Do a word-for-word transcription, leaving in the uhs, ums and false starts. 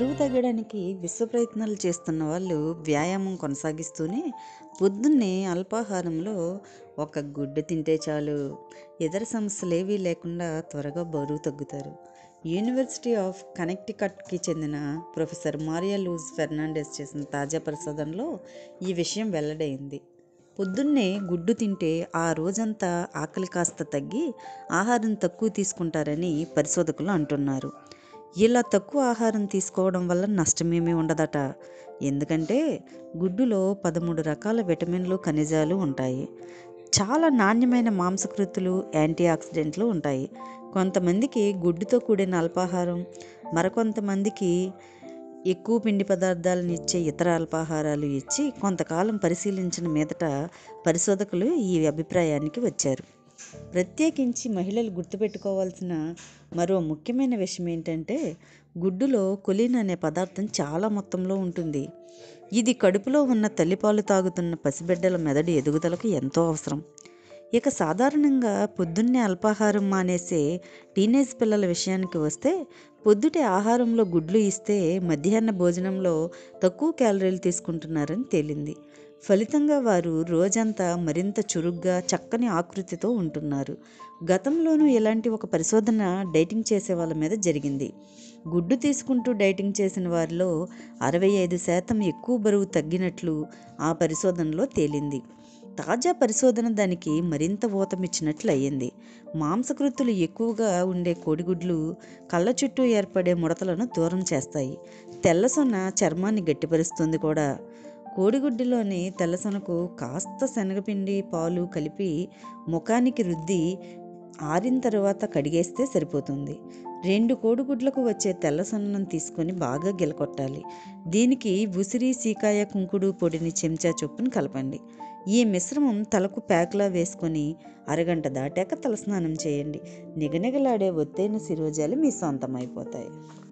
బరువు తగ్గడానికి విశ్వ ప్రయత్నాలు చేస్తున్న వాళ్ళు వ్యాయామం కొనసాగిస్తూనే పొద్దున్నే అల్పాహారంలో ఒక గుడ్డు తింటే చాలు, ఇతర సమస్యలు ఏవీ లేకుండా త్వరగా బరువు తగ్గుతారు. యూనివర్సిటీ ఆఫ్ కనెక్టికట్కి చెందిన ప్రొఫెసర్ మారియా లూజ్ ఫెర్నాండెస్ చేసిన తాజా పరిశోధనలో ఈ విషయం వెల్లడైంది. పొద్దున్నే గుడ్డు తింటే ఆ రోజంతా ఆకలి కాస్త తగ్గి ఆహారం తక్కువ తీసుకుంటారని పరిశోధకులు అంటున్నారు. ఇలా తక్కువ ఆహారం తీసుకోవడం వల్ల నష్టమేమీ ఉండదట. ఎందుకంటే గుడ్డులో పదమూడు రకాల విటమిన్లు, ఖనిజాలు ఉంటాయి. చాలా నాణ్యమైన మాంసకృతులు, యాంటీ ఆక్సిడెంట్లు ఉంటాయి. కొంతమందికి గుడ్డుతో కూడిన అల్పాహారం, మరికొంతమందికి ఎక్కువ పిండి పదార్థాలను ఇచ్చే ఇతర అల్పాహారాలు ఇచ్చి కొంతకాలం పరిశీలించిన మీదట పరిశోధకులు ఈ అభిప్రాయానికి వచ్చారు. ప్రత్యేకించి మహిళలు గుర్తుపెట్టుకోవాల్సిన మరో ముఖ్యమైన విషయం ఏంటంటే గుడ్డులో కొలిన్ అనే పదార్థం చాలా మొత్తంలో ఉంటుంది. ఇది కడుపులో ఉన్న తల్లిపాలు తాగుతున్న పసిబిడ్డల మెదడు ఎదుగుదలకు ఎంతో అవసరం. ఇక సాధారణంగా పొద్దున్నే అల్పాహారం మానేసే టీనేజ్ పిల్లల విషయానికి వస్తే పొద్దుటే ఆహారంలో గుడ్లు ఇస్తే మధ్యాహ్న భోజనంలో తక్కువ క్యాలరీలు తీసుకుంటున్నారని తేలింది. ఫలితంగా వారు రోజంతా మరింత చురుగ్గా, చక్కని ఆకృతితో ఉంటున్నారు. గతంలోనూ ఇలాంటి ఒక పరిశోధన డైటింగ్ చేసే వాళ్ళ మీద జరిగింది. గుడ్డు తీసుకుంటూ డైటింగ్ చేసిన వారిలో అరవై ఐదు శాతం ఎక్కువ బరువు తగ్గినట్లు ఆ పరిశోధనలో తేలింది. తాజా పరిశోధన దానికి మరింత ఊతమిచ్చినట్లు అయ్యింది. మాంసకృతులు ఎక్కువగా ఉండే కోడిగుడ్లు కళ్ళ చుట్టూ ఏర్పడే ముడతలను దూరం చేస్తాయి. తెల్లసొన చర్మాన్ని గట్టిపరుస్తుంది కూడా. కోడిగుడ్డులోని తెల్లసొనకు కాస్త శనగపిండి, పాలు కలిపి ముఖానికి రుద్ది ఆరిన తర్వాత కడిగేస్తే సరిపోతుంది. రెండు కోడిగుడ్లకు వచ్చే తెల్లసొనను తీసుకొని బాగా గిలకొట్టాలి. దీనికి ఉసిరి, సీకాయ, కుంకుడు పొడిని చెంచా చొప్పున కలపండి. ఈ మిశ్రమం తలకు ప్యాక్లా వేసుకొని అరగంట దాటాక తలస్నానం చేయండి. నిగనిగలాడే ఒత్తైన శిరోజాలు మీ సొంతం అయిపోతాయి.